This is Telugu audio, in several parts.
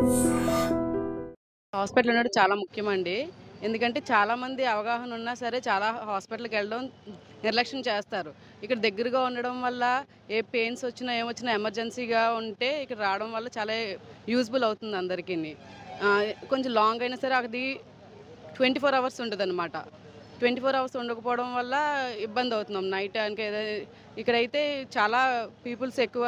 హాస్పిటల్ ఉండడం చాలా ముఖ్యమండి. ఎందుకంటే చాలామంది అవగాహన ఉన్నా సరే చాలా హాస్పిటల్‌కి వెళ్ళడం నిర్లక్ష్యం చేస్తారు. ఇక్కడ దగ్గరగా ఉండడం వల్ల ఏ పెయిన్స్ వచ్చినా, ఏమొచ్చినా ఎమర్జెన్సీగా ఉంటే ఇక్కడ రావడం వల్ల చాలా యూజ్‌ఫుల్ అవుతుంది అందరికిని. కొంచెం లాంగ్ అయినా సరే అది 24 అవర్స్ ఉంటదనమాట. 24 అవర్స్ ఉండకపోవడం వల్ల ఇబ్బందవుతున్నాం. నైట్ టైంకి ఇక్కడైతే చాలా పీపుల్స్ ఎక్కువ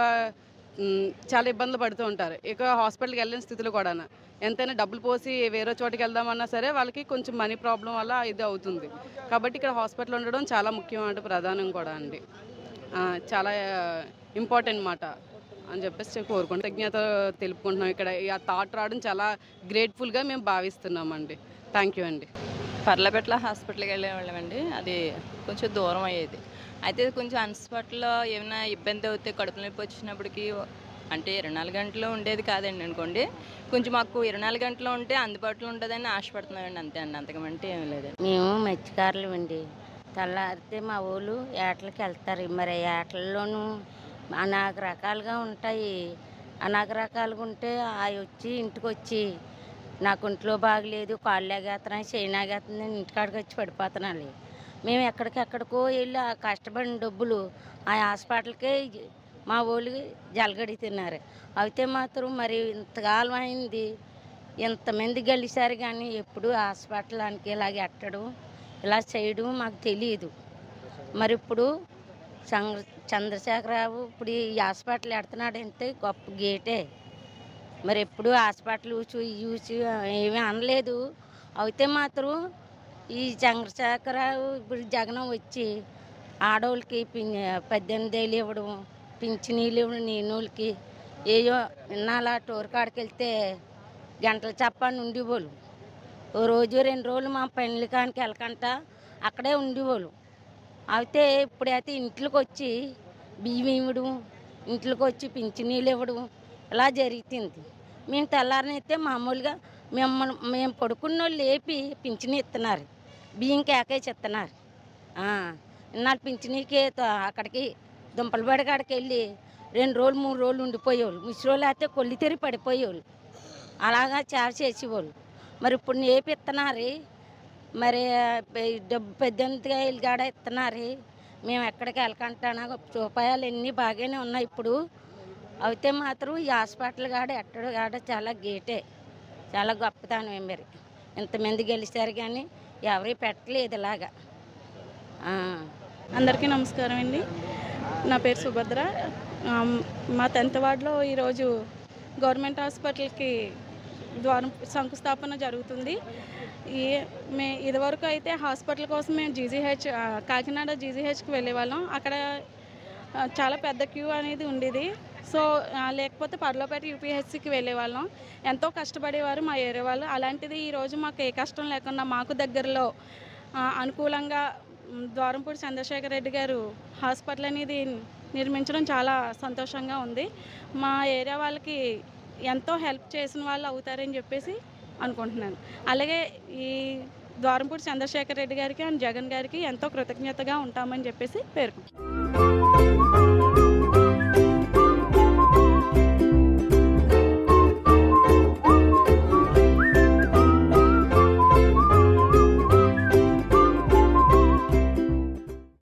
చాలా ఇబ్బందులు పడుతూ ఉంటారు. ఇక హాస్పిటల్‌కి వెళ్ళలేని స్థితిలో కూడాను. ఎంతైనా డబ్బులు పోసి వేరే చోటికి వెళ్దామన్నా సరే వాళ్ళకి కొంచెం మనీ ప్రాబ్లమ్ వల్ల ఇది అవుతుంది. కాబట్టి ఇక్కడ హాస్పిటల్ ఉండడం చాలా ముఖ్యం అంటే ప్రధానం కూడా అండి. చాలా ఇంపార్టెంట్ మాట అని చెప్పేసి కృతజ్ఞత తెలుపుకుంటున్నాం. ఇక్కడ ఆ థాట్ రావడం చాలా గ్రేట్‌ఫుల్‌గా మేము భావిస్తున్నామండి. థ్యాంక్ యూ అండి. పర్లపెట్ల హాస్పిటల్‌కి వెళ్ళేవాళ్ళమండి. అది కొంచెం దూరం అయ్యేది. అయితే కొంచెం హాస్పిటల్‌లో ఏమైనా ఇబ్బంది అవుతే కడుపు నొప్పి వచ్చినప్పటికి అంటే 24 గంటలు ఉండేది కాదండి అనుకోండి. కొంచెం మాకు 24 గంటలు ఉంటే అందుబాటులో ఉంటదని ఆశపడుతున్నామండి అంతే అండి. అంతకుమించి ఏమి లేదండి. మేము మత్స్యకారులమండి. తెల్లారితే మా వోళ్ళు ఏటలకి వెళ్తారు. మరి ఏటల్లోనూ అనేక రకాలుగా ఉంటాయి. అనేక రకాలుగా ఉంటే అవి వచ్చి ఇంటికొచ్చి నాకు ఒంట్లో బాగలేదు, కాళ్ళు లాగేస్తున్నాయి, చెయ్యి లాగేస్తుందని ఇంటికాడికి వచ్చి పడిపోతున్నాను. మేము ఎక్కడికెక్కడికో వెళ్ళి ఆ కష్టపడిన డబ్బులు ఆ హాస్పిటల్కే మా వోళ్ళు జలగడుగుతున్నారు. అయితే మాత్రం మరి ఇంతకాలం అయింది, ఎంతమంది గెలిచారు కానీ ఎప్పుడు హాస్పిటల్కి ఇలాగ ఎట్టడం ఇలా చేయడం మాకు తెలియదు. మరి ఇప్పుడు చంద్రశేఖరరావు ఇప్పుడు ఈ హాస్పిటల్ ఎడుతున్నాడంటే గొప్ప గేటే. మరి ఎప్పుడు హాస్పిటల్ చూసి ఏమీ అనలేదు. అయితే మాత్రం ఈ చంద్రశేఖరరావు ఇప్పుడు జగనం వచ్చి ఆడవాళ్ళకి 18,000 ఇవ్వడం, పింఛనీళ్ళు ఇవ్వడం, నీళ్ళకి ఏయో ఇన్నాళ్ళ టూర్ కాడికి వెళ్తే గంటలు చెప్పని ఉండేవాళ్ళు. ఓ రోజు 2 రోజులు మా పెళ్ళి కానికి వెళ్ళకంట అక్కడే ఉండేవాళ్ళు. అయితే ఇప్పుడైతే ఇంట్లోకి వచ్చి బియ్యం ఇవ్వడం, ఇంట్లోకి వచ్చి పింఛనీళ్ళు ఇవ్వడం ఇలా జరుగుతుంది. మేము తెల్లారినైతే మామూలుగా మేము పడుకున్న వాళ్ళు లేపి పింఛనీ ఇస్తున్నారు, బియ్యం కేకేసి ఇస్తున్నారు. ఇన్నాళ్ళు పింఛనీకి అక్కడికి దుంపలబడి కాడికి వెళ్ళి 2 రోజులు 3 రోజులు ఉండిపోయేవాళ్ళు. ముసలోళ్ళు అయితే కొల్లి తెరి పడిపోయేవాళ్ళు. అలాగా చేసేవాళ్ళు. మరి ఇప్పుడు నేపిస్తున్నారు. మరి డబ్బు 18,000 కాడ ఇస్తున్నారు. మేము ఎక్కడికి వెళ్ళకంటానా ఉపాయాలు అన్నీ బాగానే ఉన్నాయి ఇప్పుడు. అయితే మాత్రం ఈ హాస్పిటల్ కాడ ఎట్టడు కాడ చాలా గేటే, చాలా గొప్పతనం మరి. ఇంతమంది గెలిచారు కానీ ఎవరి పెట్టలేదు ఇలాగా. అందరికీ నమస్కారం అండి. నా పేరు సుభద్ర. మా 10th వార్డులో ఈరోజు గవర్నమెంట్ హాస్పిటల్కి శంకుస్థాపన జరుగుతుంది. ఇదివరకు అయితే హాస్పిటల్ కోసం మేము కాకినాడ జీజీహెచ్కి వెళ్ళేవాళ్ళం. అక్కడ చాలా పెద్ద క్యూ అనేది ఉండేది. సో లేకపోతే పర్లోపేట యూపీహెచ్సికి వెళ్ళేవాళ్ళం. ఎంతో కష్టపడేవారు మా ఏరియా వాళ్ళు. అలాంటిది ఈరోజు మాకు ఏ కష్టం లేకుండా మాకు దగ్గరలో అనుకూలంగా ద్వారంపూడి చంద్రశేఖర్ రెడ్డి గారు హాస్పిటల్ అనేది నిర్మించడం చాలా సంతోషంగా ఉంది. మా ఏరియా వాళ్ళకి ఎంతో హెల్ప్ చేసిన వాళ్ళు అవుతారని చెప్పేసి అనుకుంటున్నాను. అలాగే ఈ ద్వారంపూడి చంద్రశేఖర్ రెడ్డి గారికి అండ్ జగన్ గారికి ఎంతో కృతజ్ఞతగా ఉంటామని చెప్పేసి పేర్కొంటున్నాను.